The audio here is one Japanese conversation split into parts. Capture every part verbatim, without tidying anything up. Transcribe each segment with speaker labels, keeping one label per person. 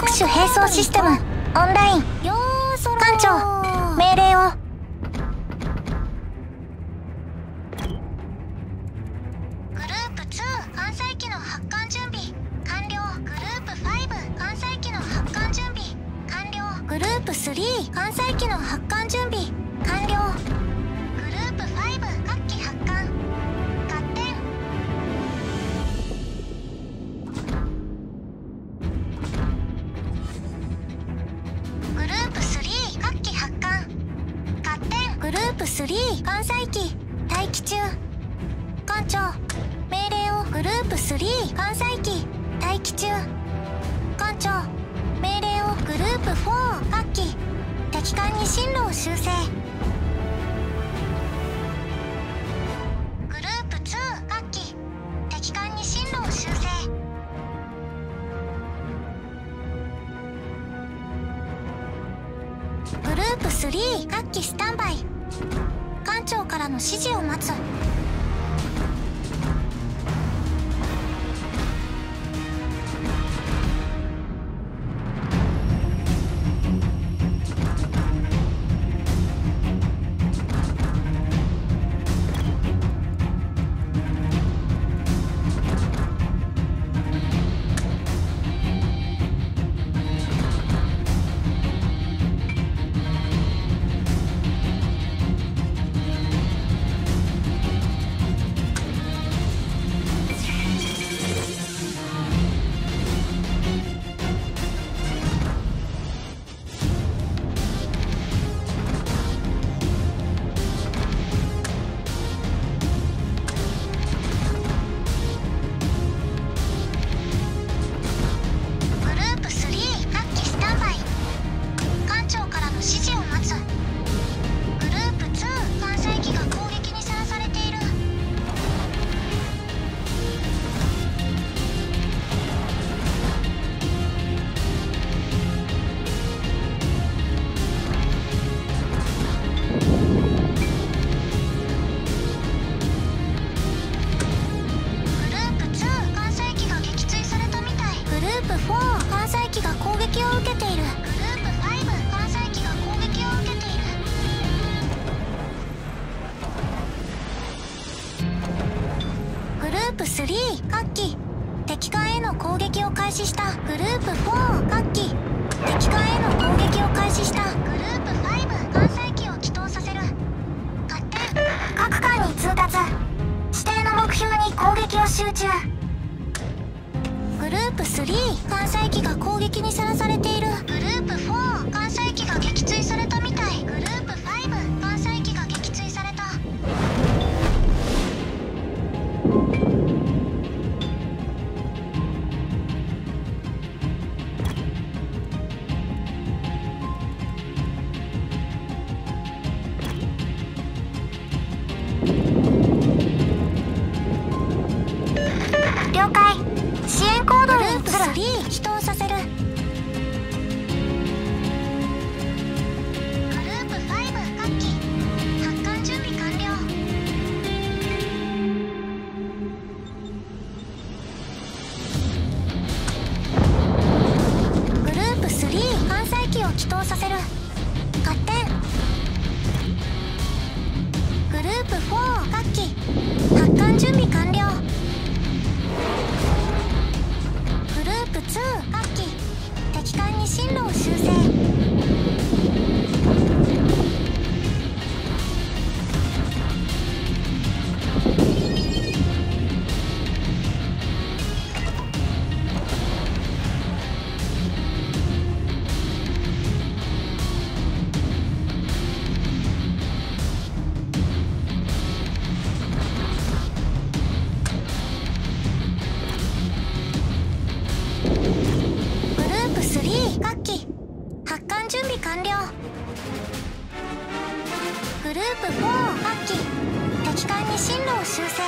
Speaker 1: 各種並走システムオンライン。艦長命令を。
Speaker 2: グループツー艦載機の発艦準備完了。グループファイブ艦載機の発艦準備完了。グループスリー艦載機の発艦準備完了。グループファイブ各機発艦合点。グループスリー各機発艦合点。グループスリー艦載機待機中。艦長命令を。グループスリー艦載機待機中。艦長命令を。グループフォー各機敵艦に進路を修正。グループツー各機敵艦に進路を修正。グループスリー各機スタンバイ。艦長からの指示を待つ。グループスリー各機敵艦への攻撃を開始した。グループフォー各機敵艦への攻撃を開始した。グループファイブ艦載機を起動させる。合点。各艦に通達。指定の目標に攻撃を集中。グループスリー艦載機が攻撃にさらされている。グループフォー艦載機が撃墜されたみたい。グループファイブ艦載機が撃墜された。了解。支援コードに移る。グループスリー起動させる。グループファイブ各機発艦準備完了。グループスリー艦載機を起動させる。合点。グループフォー各機発艦準備完了。グループツー各機敵艦に進路を修正。スリー各機発艦準備完了。グループフォー各機敵艦に進路を修正。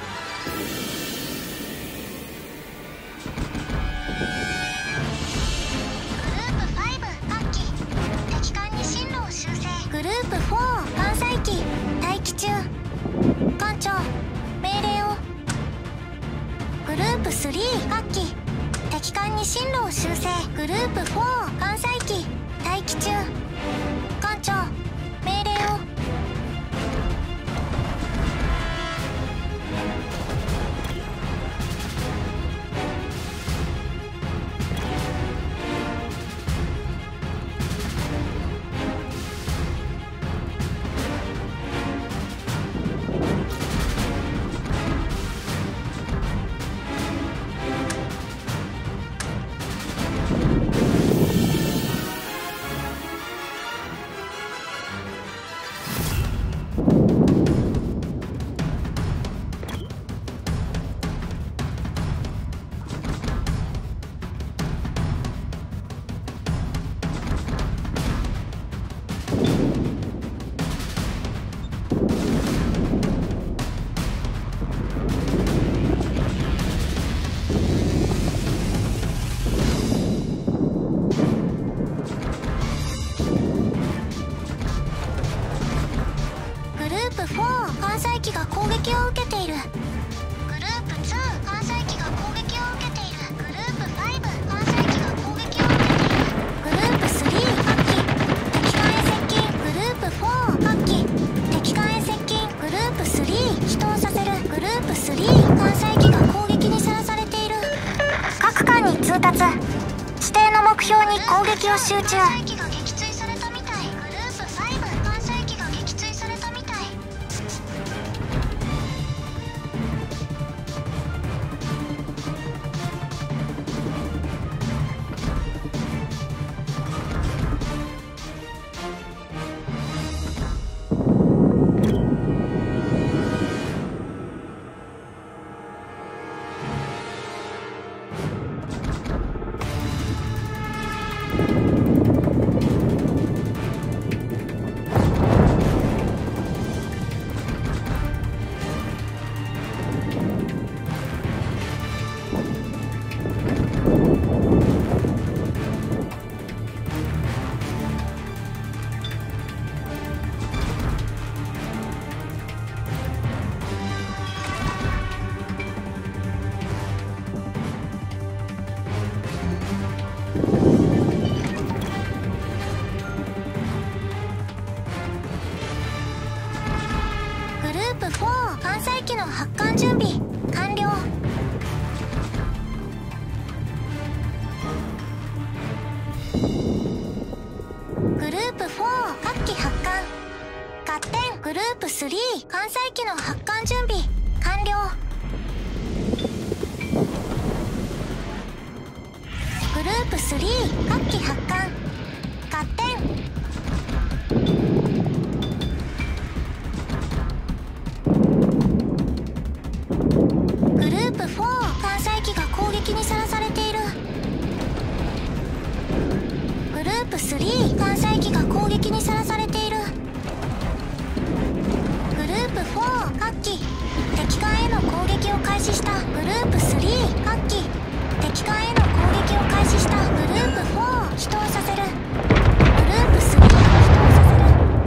Speaker 2: グループファイブ各機敵艦に進路を修正。グループフォー艦載機待機中。艦長命令を。グループスリー各機敵艦に進路を修正。 修正。グループフォー艦載機待機中。艦長命令を。攻撃を集中。艦載機が撃墜されたみたい。グループファイブ艦載機が撃墜されたみたい。艦載機の発艦準備完了。グループフォー各機発艦。合点。グループスリー艦載機の発艦準備完了。グループスリー各機発艦。合点。グループフォー艦載機が攻撃にさらされている。グループスリー艦載機が攻撃にさらされている。グループフォー各機敵艦への攻撃を開始した。グループスリー各機敵艦への攻撃を開始した。グループフォー起動させる。グループスリー起動させる。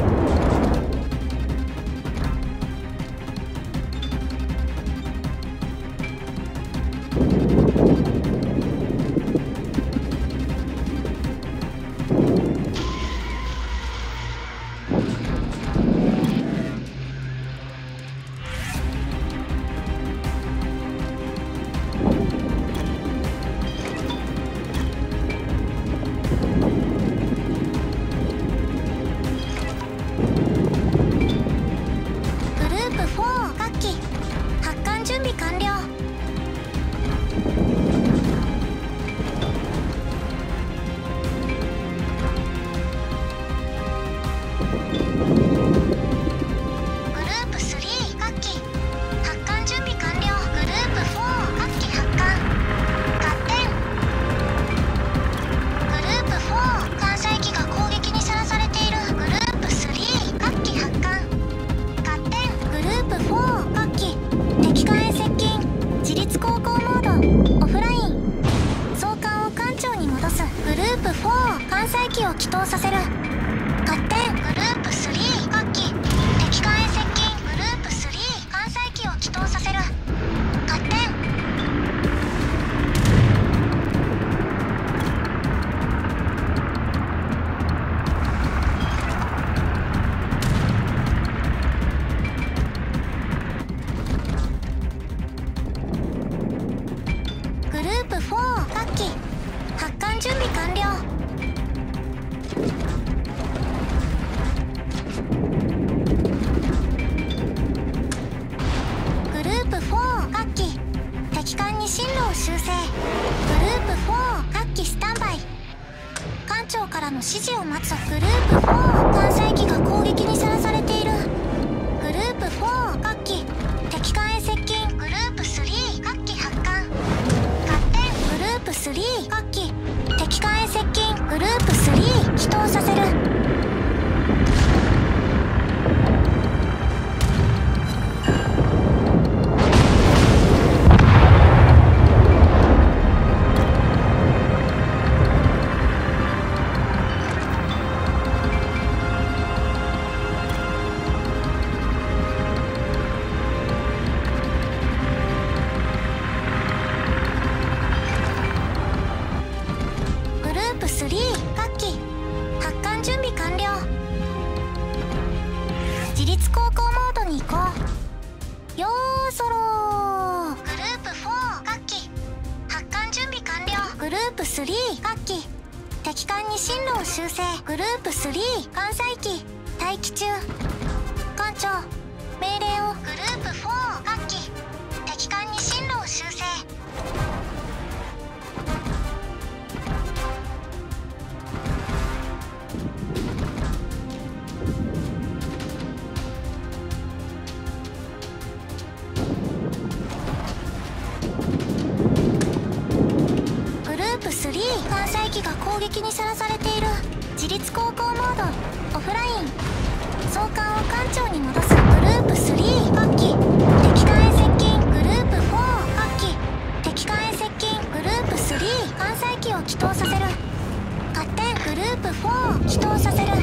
Speaker 2: 艦載機を起動させる。合点。グループスリー各機敵艦へ接近。グループスリー艦載機を起動させる。合点。 からの指示を待つ。グループフォー艦載機が攻撃にさらされている。グループフォー各機敵艦へ接近。グループスリー各機発艦合点。グループスリー各機敵艦へ接近。グループスリー起動させる。スリー各機発艦準備完了。自立航行モードに移行。よーそろー。グループフォー各機発艦準備完了。グループスリー各機敵艦に進路を修正。グループスリー艦載機待機中。艦長命令を。グループフォー各機敵艦に進路を修正。スリー艦載機が攻撃にさらされている。自立航行モードオフライン。総艦を艦長に戻す。グループスリー各機敵艦へ接近。グループフォー各機敵艦へ接近。グループスリー艦載機を起動させる。合点。グループフォー起動させる。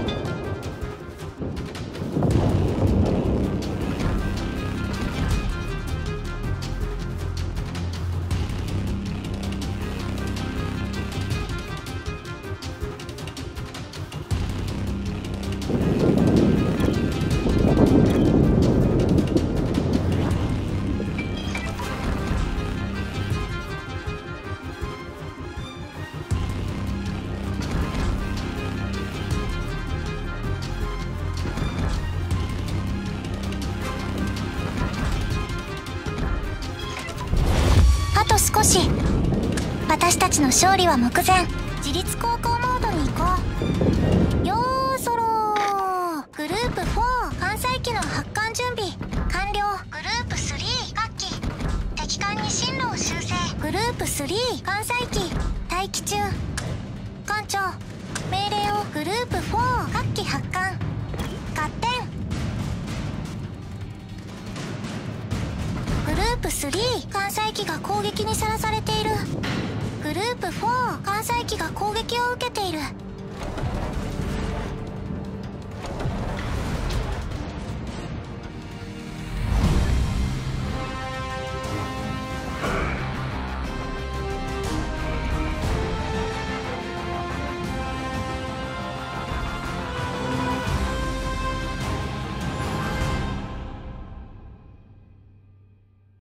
Speaker 2: あと少し。私たちの勝利は目前。自立航行モードに移行。よーそろー。グループフォー艦載機の発艦準備完了。グループスリー各機敵艦に進路を修正。グループスリー艦載機待機中。艦長命令を。グループフォー各機発艦合点。グループスリー艦載機が攻撃にさらされている。グループフォー艦載機が攻撃を受けている。